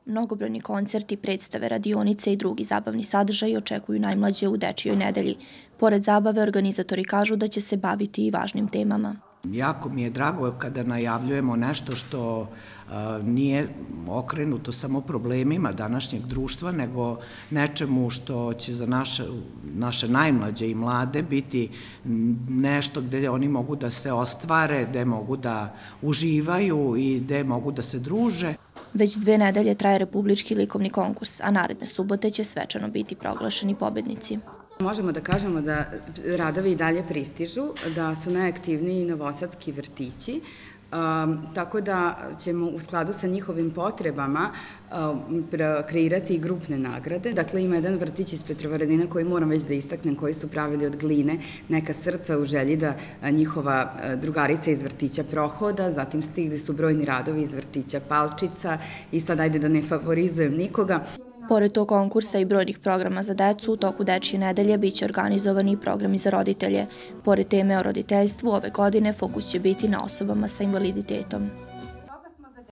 Mnogobrojni koncerti, predstave, radionice i drugi zabavni sadržaji očekuju najmlađe u Dečijoj nedelji. Pored zabave, organizatori kažu da će se baviti i važnim temama. Jako mi je drago kada najavljujemo nešto što nije okrenuto samo problemima današnjeg društva, nego nečemu što će za naše najmlađe i mlade biti nešto gde oni mogu da se ostvare, gde mogu da uživaju i gde mogu da se druže. Već 2 nedelje traje Republički likovni konkurs, a naredne subote će svečano biti proglašeni pobednici. Možemo da kažemo da radovi i dalje pristižu, da su najaktivniji novosadski vrtići, tako da ćemo u skladu sa njihovim potrebama kreirati i grupne nagrade. Dakle, ima jedan vrtić iz Petrovaradina koji moram već da istaknem, koji su pravili od gline neka srca u želji da njihova drugarica iz vrtića Prohoda, zatim stigli su brojni radovi iz vrtića Palčica i sad ajde da ne favorizujem nikoga. Pored tog konkursa i brojnih programa za decu, u toku Dečije nedelje biće organizovani i programi za roditelje. Pored teme o roditeljstvu, ove godine fokus će biti na osobama sa invaliditetom.